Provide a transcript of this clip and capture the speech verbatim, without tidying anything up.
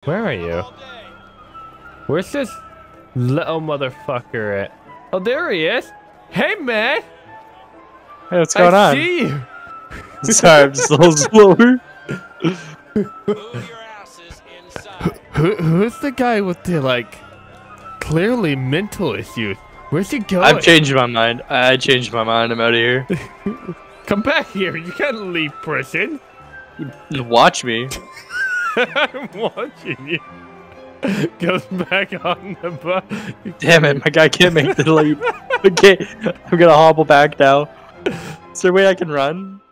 Where are you? Where's this little motherfucker at? Oh, there he is. Hey, man. Hey, what's going I on? see you. Sorry, I'm just a little slower. Who, who's the guy with the, like, clearly mental issues? Where's he going? I've changed my mind. I changed my mind. I'm out of here. Come back here. You can't leave prison. Watch me. I'm watching you. Goes back on the bus. Damn it, my guy can't make the leap. Okay, I'm gonna hobble back now. Is there a way I can run?